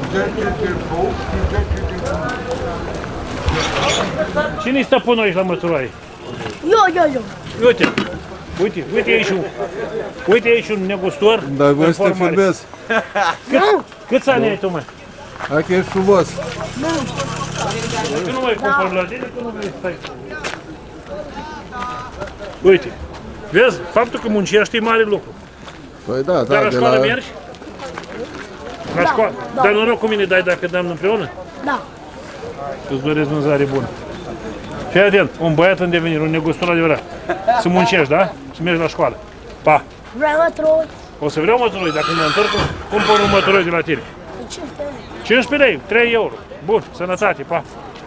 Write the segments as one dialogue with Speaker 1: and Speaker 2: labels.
Speaker 1: Cine-i stăpânul aici la măturaie?
Speaker 2: Eu.
Speaker 1: Uite aici un negustor.
Speaker 3: Dar voi să te filmezi.
Speaker 1: Câți ani ai tu, mă?
Speaker 3: Hai că ești frumos.
Speaker 1: Tu nu mai cumpăr la tine, că nu vrei să stai. Uite, vezi, faptul că muncești e mare lucru.
Speaker 3: Păi da,
Speaker 1: Dar la școală mergi? La școală?
Speaker 2: Da.
Speaker 1: Dar noroc cu mine dai dacă dăm împreună?
Speaker 2: Da.
Speaker 1: Îți doresc vânzare bună. Fii atent, un băiat în devenire, un negustor adevărat. Să muncești, da? Să mergi la școală. Pa!
Speaker 2: Vreau măturoi.
Speaker 1: O să vreau măturoi, dacă mă întorc, cumpăr un măturoi de la tine. 15 lei, 3 euro. Bun, sănătate, pa!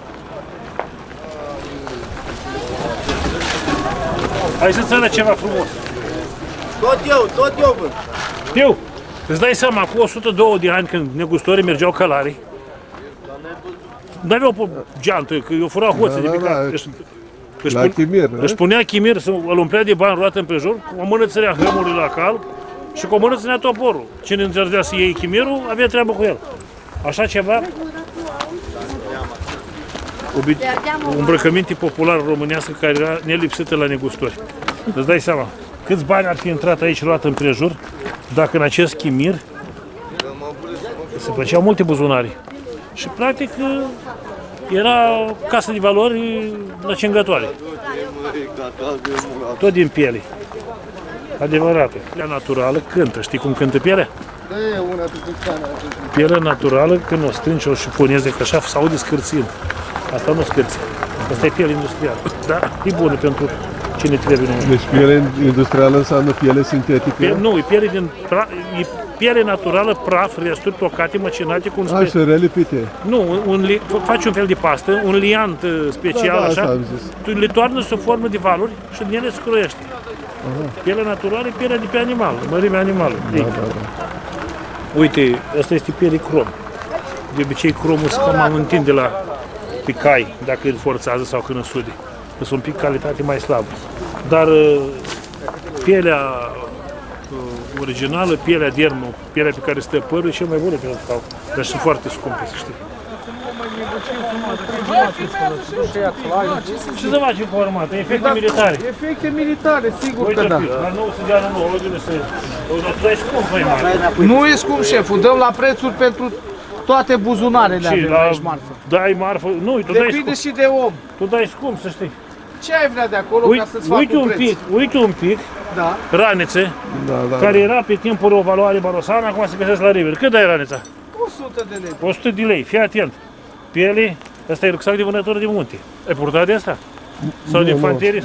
Speaker 1: Hai să-ți arăt ceva frumos.
Speaker 4: Tot eu văd.
Speaker 1: Eu, îți dai seama, cu 102 de ani, când negustorii mergeau călari, n-aveau pe geantă, că eu fura hoții de picat.
Speaker 3: La chimir,
Speaker 1: își punea chimir, îl umplea de bani roată împrejur, cu o mână ținea hămurile la cal și cu o mână ținea toporul. Cine înțelegea să iei chimirul, avea treabă cu el. Așa ceva, o îmbrăcăminte populară românească care era nelipsită la negustori. Îți dai seama, câți bani ar fi intrat aici roată împrejur, dacă în acest chimir se făceau multe buzunare. Și practic era casă de valori la cingătoare. Tot din piele. Adevărată. Pielea naturală cântă. Știi cum cântă pielea? Pielea naturală, când o strângi, o șifonezi de așa, s-aude scârțind. Asta nu scârție. Asta e piele industrială. Da, e bună pentru cine trebuie.
Speaker 3: Deci piele industrială înseamnă piele sintetică?
Speaker 1: Nu, e piele din piele naturală, praf, resturi tocate, măcinate cu un
Speaker 3: și relipite.
Speaker 1: Nu, faci un fel de pastă, un liant special,
Speaker 3: da,
Speaker 1: așa, tu le toarnă sub formă de valuri și din ele se croiește. Pielea naturală e pielea de pe animal, mărimea animală. Da. Uite, asta este piele crom. De obicei cromul se cam întinde la picai, dacă îl forțează sau când îsude. Sunt un pic calitate mai slabă. Dar pielea originală, pielea de ermă, pielea pe care stă părul, e cel mai bună pentru cau. Dar sunt foarte scumpe, să știi. Ce să faci cu armata? Efecte militare.
Speaker 4: Efecte militare, sigur că da.
Speaker 1: Dar nu se dea nouă, ordine să... Tu ai scump, mai mare.
Speaker 4: Nu e scump, șeful, dăm la prețuri pentru toate buzunarele avem aici marfă.
Speaker 1: Dai marfă, nu, tu dai scump.
Speaker 4: Depinde și de om.
Speaker 1: Tu dai scump, să știi.
Speaker 4: Ce ai vrea de acolo ca să-ți fac un preț?
Speaker 1: Uite un pic, ranițe, care era pe timpul o valoare barosană, acum se găsesc la River. Cât dai ranița?
Speaker 4: 100 de lei.
Speaker 1: 100 de lei, fii atent. Piele, ăsta e rucsac de vânător de munte. Ai purtat de asta? Sau de infanterie?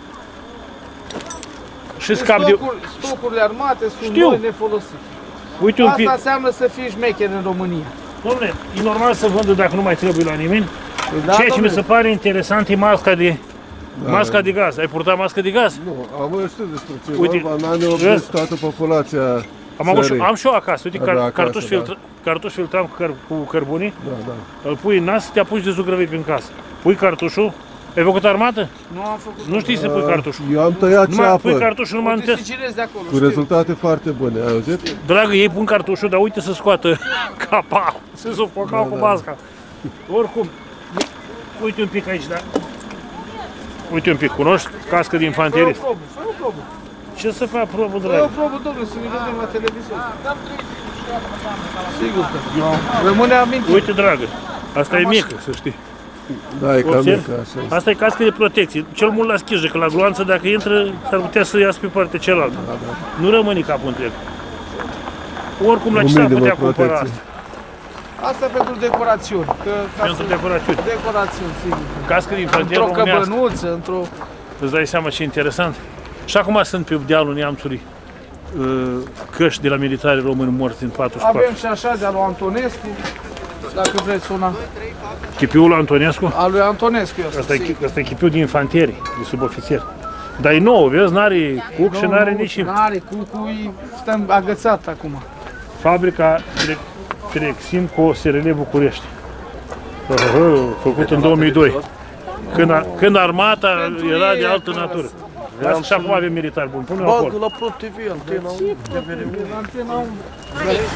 Speaker 1: Și scap de...
Speaker 4: Stocurile armate sunt noi nefolosite.
Speaker 1: Uite un pic.
Speaker 4: Asta înseamnă să fii șmecher în România.
Speaker 1: Dom'le, e normal să vândă dacă nu mai trebuie la nimeni. Ceea ce mi se pare interesant e masca de... Masca de gaz. Ai purtat mască de gaz?
Speaker 3: Nu, am știu despre ceva. În anii 80 toată populația
Speaker 1: am și eu acasă. Uite, cartuș filtram cu cărbunii. Îl pui în nas, te apuci de zugrăvit prin casă. Pui cartușul. Ai făcut armată?
Speaker 4: Nu am făcut.
Speaker 1: Nu știi să pui cartușul.
Speaker 3: Eu am tăiat ceapă.
Speaker 1: Pui cartușul numai în test.
Speaker 3: Cu rezultate foarte bune, ai auzit?
Speaker 1: Dragă, ei pun cartușul, dar uite să scoată capacul. Se sufocau cu masca. Oricum, uite un pic aici, da? Uite un pic, cunoști cască de infanterie?
Speaker 4: Fă o probă.
Speaker 1: Ce să fac probă, dragă?
Speaker 4: Fă o probă, domnule, să ne vedem la televizor. Sigur că rămâne aminte.
Speaker 1: Uite, dragă, asta e mică, să știi.
Speaker 3: Da, e cam mică, așa.
Speaker 1: Asta e cască de protecție. Cel mult la schijă, că la gloanță, dacă intră, s-ar putea să iasă pe partea cealaltă. Nu rămâne capul întreg. Oricum, la ce s-ar putea cumpăra asta?
Speaker 4: Asta pentru decorațiuni.
Speaker 1: Pentru decorațiuni?
Speaker 4: Decorațiuni, sigur.
Speaker 1: Cască de infanterie românească.
Speaker 4: Într-o căbănuță, într-o...
Speaker 1: Îți dai seama ce interesant? Și acum sunt pe dealul Neamțului căști de la militari români morți în 44.
Speaker 4: Avem și așa de-a lui Antonescu, dacă vreți una.
Speaker 1: Chipiul lui Antonescu?
Speaker 4: A lui Antonescu
Speaker 1: Asta e chipiul de infanterie, de subofițer. Dar e nou, vezi, n-are cuc și n-are nici...
Speaker 4: N-are cucul, stăm agățat acum.
Speaker 1: Fabrica Treximco SRL București. Făcut în 2002. Când armata era de altă natură. Lasă și acum avem militari buni. Pune-o acolo.
Speaker 4: Bagă la ProTV, antena 1.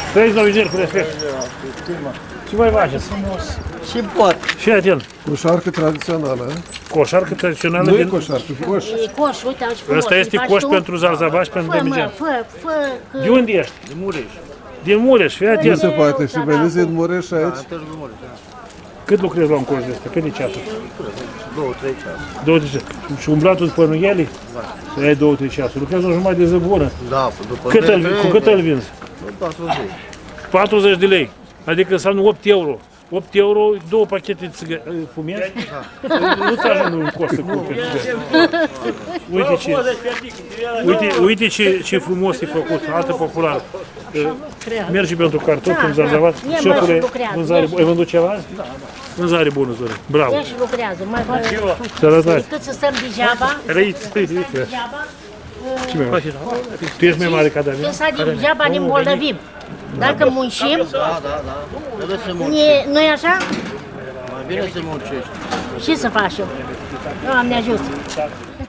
Speaker 1: Trăiți la Vigel, cu respect. Ce mai faceți?
Speaker 4: Și pot.
Speaker 1: Fii atent.
Speaker 3: Coșarcă tradițională,
Speaker 1: Coșarcă tradițională
Speaker 3: nu e
Speaker 1: din...
Speaker 3: coșarcă, coș.
Speaker 2: E coș, uite, aici frumos.
Speaker 1: Ăsta este
Speaker 2: Îi faci
Speaker 1: coș
Speaker 2: tu?
Speaker 1: pentru Zarzabaș, pentru
Speaker 2: Fă, mă,
Speaker 1: Demijan.
Speaker 2: fă, că...
Speaker 1: De unde ești? Din Mureș. Din Mureș, fii
Speaker 3: Nu
Speaker 1: atent.
Speaker 3: se poate, și veniți din Mureș și aici.
Speaker 1: Cât lucrezi la un coș de ăsta? Cât de ceasuri?
Speaker 5: 2-3 ceasuri.
Speaker 1: 2-3 ceasuri. Și umblatul după nuieli? Să ai 2-3 ceasuri. Lucrează o jumătate de zi bună.
Speaker 5: Da, după
Speaker 1: Cu cât îl vinzi?
Speaker 5: 40.
Speaker 1: 40 de lei. Adică înseamnă 8 euro. 8 euro, 2 pachete de țigări. Fumezi? Nu-ți ajunge un cost să cumperi țigări. Uite ce frumos e făcut, altă populară. Mergi pentru cartofi în Zarzavat. Șefule, vânzare, ai vândut ceva azi? Da. Vânzare bună, Zorin. Bravo.
Speaker 2: Ia și lucrează, mai
Speaker 1: Sănătate.
Speaker 2: cât să stăm degeaba, degeaba,
Speaker 1: Ce mai faci? Tu ești mai mare ca David?
Speaker 2: când să degeaba ne îmbolnăvim. Dacă muncim,
Speaker 5: Da. Trebuie să muncești.
Speaker 2: nu e așa?
Speaker 5: Mai bine să muncești.
Speaker 2: Ce să facem? Doamne ajută!